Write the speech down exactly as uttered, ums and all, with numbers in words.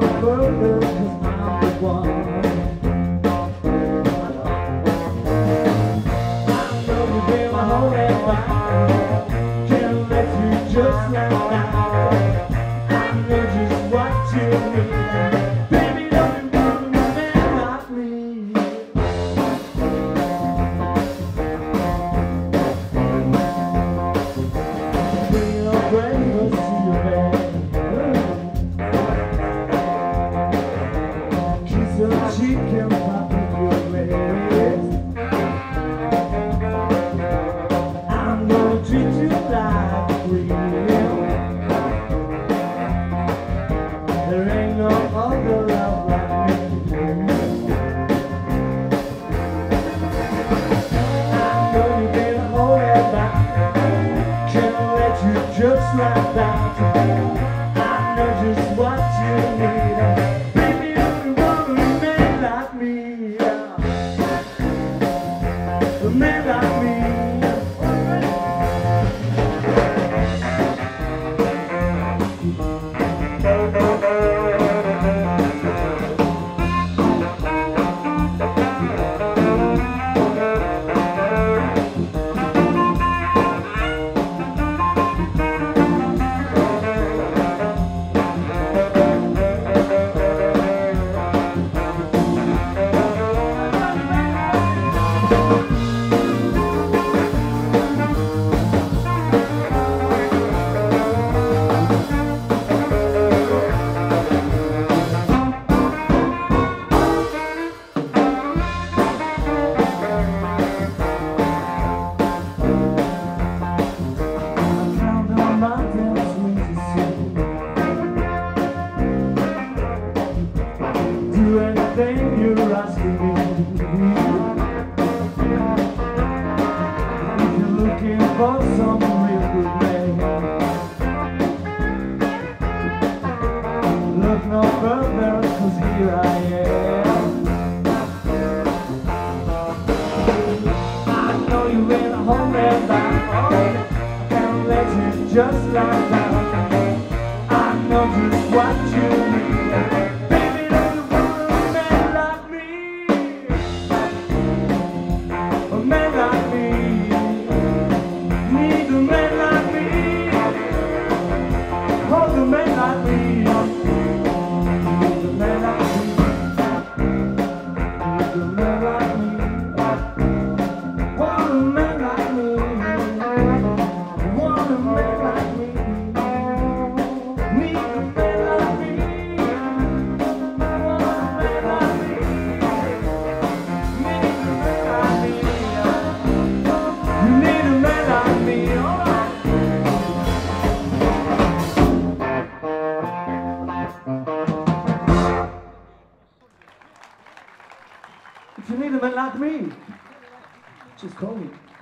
further, 'cause I'm the one. I know you've been my whole life. Can't let you just like that. I know just what you need. Baby, don't you want a man like me? Bring your breakfast to your bed. Kiss your cheek and pop up your legs. I'm gonna treat you like a queen. There ain't no other love like me. I know you've been holding back. Can't let you just like that. I know just what you need. Baby, if you want a man like me, a man like me. Do anything you're asking me. If you're looking for some real good man, look no further, 'cause here I am. I know you in a home and back. I can't let you just like that. I know just what you need. If you need a man like me, just call me.